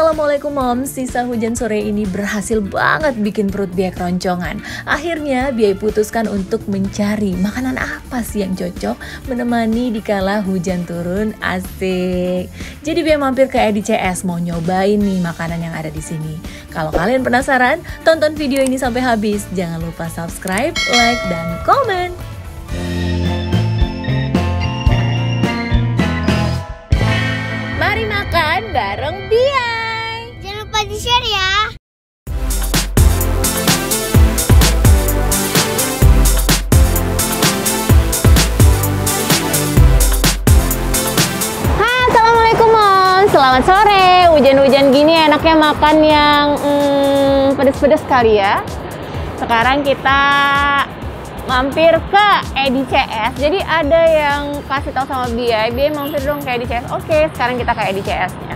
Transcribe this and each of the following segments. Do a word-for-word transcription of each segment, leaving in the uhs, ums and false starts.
Assalamualaikum Moms, sisa hujan sore ini berhasil banget bikin perut Bia keroncongan. Akhirnya Bia putuskan untuk mencari makanan apa sih yang cocok menemani dikala hujan turun. Asik. Jadi Bia mampir ke E D C S mau nyobain nih makanan yang ada di sini. Kalau kalian penasaran, tonton video ini sampai habis. Jangan lupa subscribe, like, dan komen. Mari makan bareng Bia. Jangan lupa di-share ya. Hai, Assalamualaikum Mom. Selamat sore. Hujan-hujan gini enaknya makan yang hmm, pedes-pedes kali ya. Sekarang kita mampir ke E D C S. Jadi ada yang kasih tahu sama Bia, Bia mampir dong ke E D C S. Oke, sekarang kita ke E D C S-nya.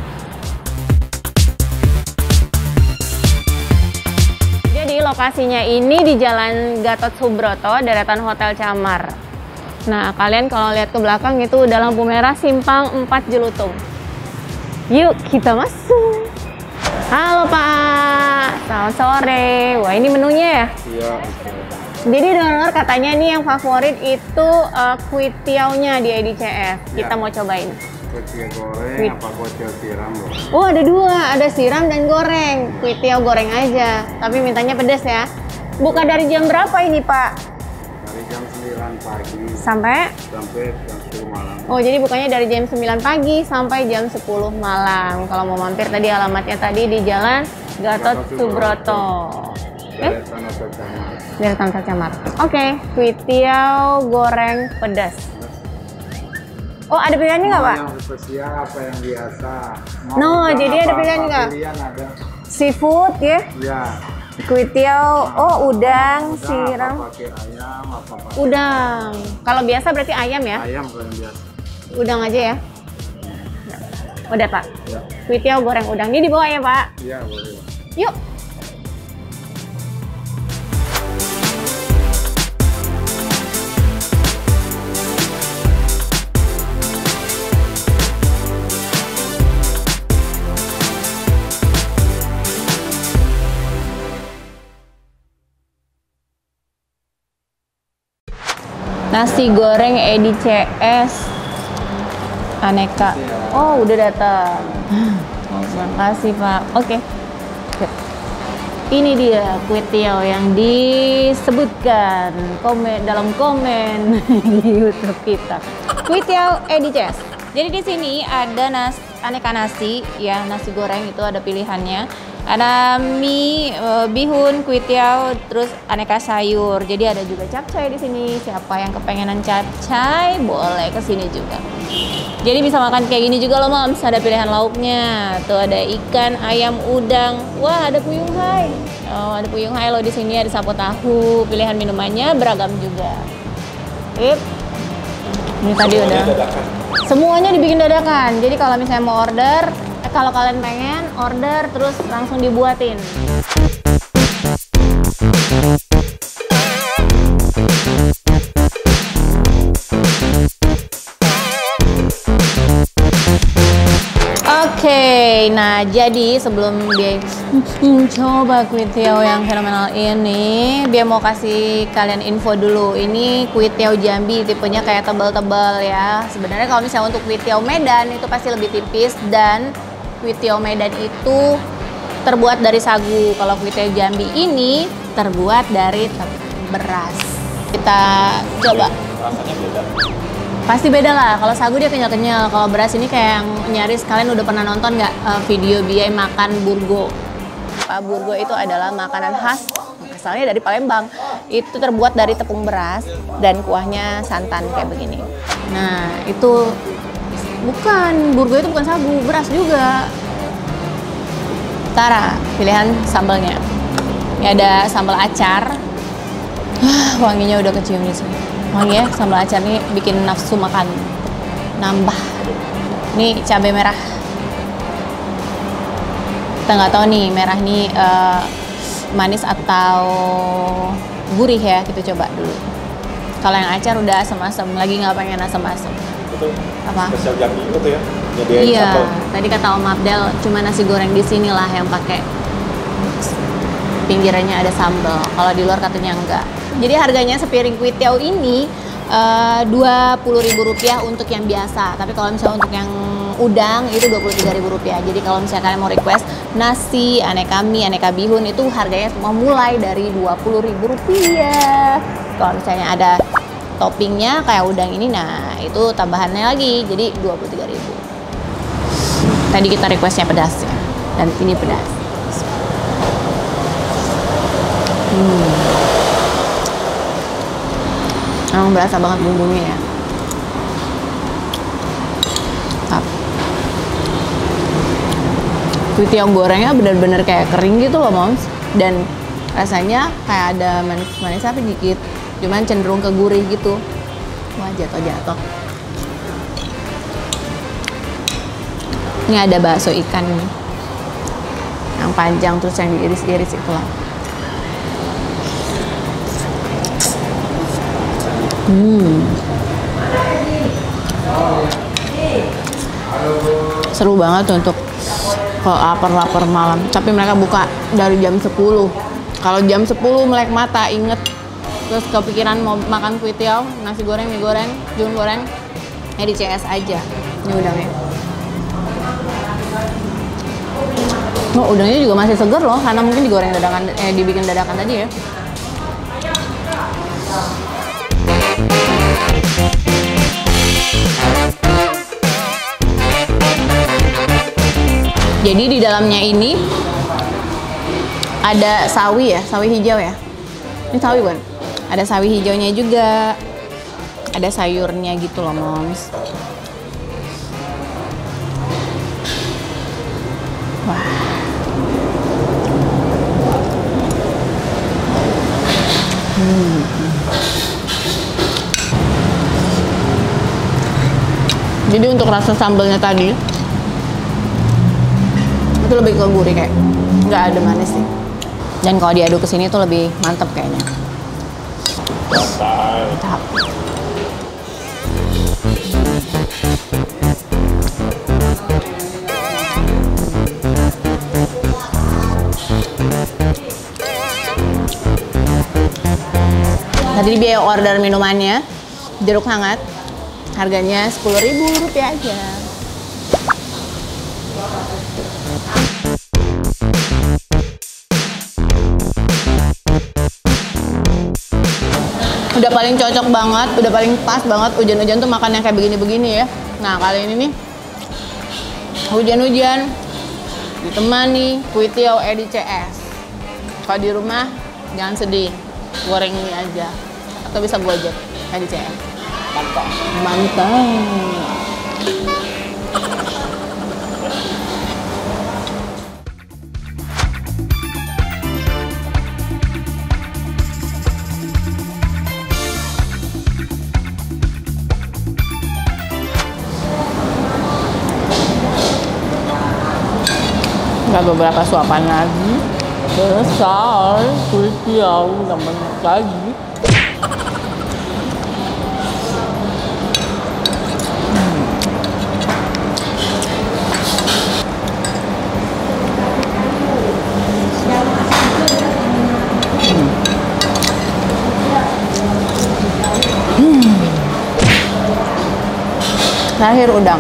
Jadi lokasinya ini di Jalan Gatot Subroto, deretan Hotel Camar. Nah, kalian kalau lihat ke belakang itu udah lampu merah Simpang empat Jelutung. Yuk, kita masuk. Halo Pak, selamat sore. Wah, ini menunya ya? Iya. Jadi dengar katanya nih yang favorit itu uh, kue tiaonya di E D C S. Kita ya mau cobain. Kue tiaw goreng Kuit. Apa kue tiaw siram loh? Oh, ada dua, ada siram dan goreng. Kue tiaw goreng aja, tapi mintanya pedas ya. Buka dari jam berapa ini Pak? Dari jam sembilan pagi sampai sampai jam sepuluh malam. Oh, jadi bukanya dari jam sembilan pagi sampai jam sepuluh malam. Kalau mau mampir tadi alamatnya tadi di Jalan Gatot Subroto. Eh? Dari Tanah Camar. Oke, okay. Kue tiaw goreng pedas. Oh, ada pilihannya nggak Pak? Yang spesial apa yang biasa? Mau no, jadi ada pilihan nggak? Pilihan ada. Seafood ya? Iya. Kue tiaw, nah, oh udang, udang siram. Apa pakai ayam, apa pakai udang. Kalau biasa berarti ayam ya? Ayam kalau yang biasa. Udang aja ya? Udah Pak. Ya. Kue tiaw goreng udang. Ini dibawa ya Pak? Iya boleh. Yuk. Nasi goreng E D C S aneka. Oh, udah datang. Terima kasih Pak. Oke. Okay. Ini dia kue tiaw yang disebutkan komen dalam komen di YouTube kita. Kue tiaw E D C S. Jadi di sini ada nas aneka nasi ya, nasi goreng itu ada pilihannya. Ada mie, bihun, kue tiaw, terus aneka sayur. Jadi ada juga capcay di sini. Siapa yang kepengenan capcay, boleh ke sini juga. Jadi bisa makan kayak gini juga loh Moms. Ada pilihan lauknya. Tuh ada ikan, ayam, udang. Wah, ada puyung hai. Oh, ada puyung hai loh di sini. Ada sapo tahu. Pilihan minumannya beragam juga. Ip. Ini tadi udah. Semuanya dibikin dadakan. Jadi kalau misalnya mau order, eh, kalau kalian pengen order terus langsung dibuatin. Oke, nah jadi sebelum dia coba kue tiaw yang fenomenal ini, dia mau kasih kalian info dulu. Ini kue tiaw Jambi, tipenya kayak tebal-tebal ya. Sebenarnya kalau misalnya untuk kue tiaw Medan itu pasti lebih tipis, dan kue tiaw Medan itu terbuat dari sagu. Kalau kue tiaw Jambi ini terbuat dari beras. Kita coba. Rasanya beda. Pasti beda lah, kalau sagu dia kenyal-kenyal, kalau beras ini kayak yang nyaris. Kalian udah pernah nonton nggak uh, video Bia makan burgo? Pak, burgo itu adalah makanan khas, asalnya dari Palembang. Itu terbuat dari tepung beras dan kuahnya santan kayak begini. Nah, itu bukan, burgo itu bukan sagu, beras juga. Tara, pilihan sambalnya. Ini ada sambal acar. Wanginya udah kecium di sini. Wangi ya, sambal acar ini bikin nafsu makan nambah. Ini cabai merah. Kita nggak tahu nih merah ini uh, manis atau gurih ya. Kita coba dulu. Kalau yang acar udah asam-asam, lagi nggak pengen asam-asam. Itu apa? Spesial Jambi itu ya? Jadi Iya, sambal. tadi kata Om Abdel cuma nasi goreng di sini lah yang pakai pinggirannya ada sambal. Kalau di luar katanya enggak. Jadi harganya sepiring kuitiau ini dua puluh ribu rupiah untuk yang biasa. Tapi kalau misalnya untuk yang udang itu dua puluh tiga ribu rupiah. Jadi kalau misalnya kalian mau request nasi, aneka mie, aneka bihun itu harganya semua mulai dari dua puluh ribu rupiah. Kalau misalnya ada toppingnya kayak udang ini, nah itu tambahannya lagi jadi dua puluh tiga ribu. Tadi kita requestnya pedas ya, dan ini pedas. Hmm. Emang berasa banget bumbunya ya. Tap. Kuitiau gorengnya bener-bener kayak kering gitu loh moms, dan rasanya kayak ada manis-manis apa dikit, cuman cenderung ke gurih gitu. Wah, jatuh-jatuh. Ini ada bakso ikan nih, yang panjang terus yang diiris-iris itu lah. Hmm. Seru banget untuk kalau lapar-lapar malam. Tapi mereka buka dari jam sepuluh. Kalau jam sepuluh melek mata, inget terus kepikiran mau makan kuitiau, nasi goreng, mie goreng, bihun goreng, ya di C S aja. Ini udangnya. Oh, udangnya juga masih seger loh, karena mungkin digoreng dadakan, eh dibikin dadakan tadi ya. Jadi di dalamnya ini ada sawi ya, sawi hijau ya. Ini sawi bukan? Ada sawi hijaunya juga. Ada sayurnya gitu loh, moms. Wah. Hmm. Jadi untuk rasa sambalnya tadi itu lebih ke gurih, kayak nggak ada manis sih. Dan kalau diaduk ke sini tuh lebih mantep kayaknya. Mantap. Tadi biaya order minumannya jeruk hangat, harganya sepuluh ribu rupiah aja. Udah paling cocok banget, udah paling pas banget hujan-hujan tuh makan yang kayak begini-begini ya. Nah, kali ini nih hujan-hujan ditemani kuitiau Edi C S. Kalau di rumah jangan sedih, goreng ini aja atau bisa gojek Edi C S. Mantap. Mantap. Ada beberapa suapan lagi, besar kuitiau dan banyak lagi. Hmm. Hmm. Terakhir udang.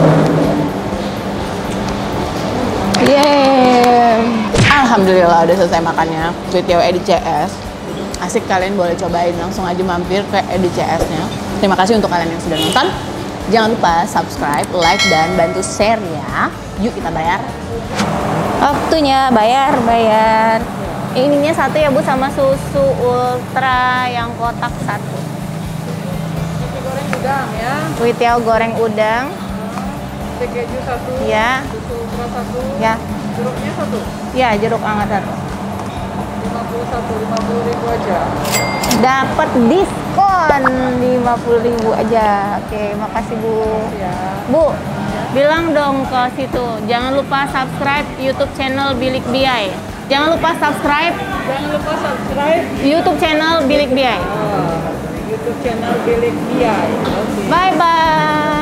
Yeay, alhamdulillah udah selesai makannya kuitiau Edi C S. Asik, kalian boleh cobain, langsung aja mampir ke Edi C S-nya. Terima kasih untuk kalian yang sudah nonton. Jangan lupa subscribe, like, dan bantu share ya. Yuk kita bayar. Waktunya bayar, bayar. Ininya satu ya Bu, sama susu ultra yang kotak satu. Nasi goreng udang ya. Kuitiau goreng udang. Steak keju satu. Ya. Susu ultra satu. Ya. Jeruknya satu. Ya, jeruk hangat satu. lima puluh satu, lima puluh ribu aja. Dapat diskon lima puluh ribu aja. Oke, makasih Bu. Ya. Bu, bilang dong ke situ. Jangan lupa subscribe YouTube channel Bilik Biay. Jangan lupa subscribe Jangan lupa subscribe YouTube channel Bilik Biay. oh, YouTube channel Bilik Biay. Oke. Bye bye.